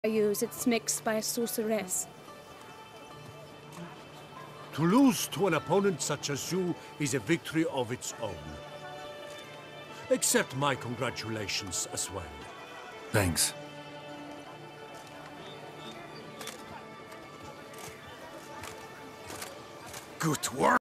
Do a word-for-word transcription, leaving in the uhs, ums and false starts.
I use, it's mixed by a sorceress. To lose to an opponent such as you is a victory of its own. Accept my congratulations as well. Thanks. Good work!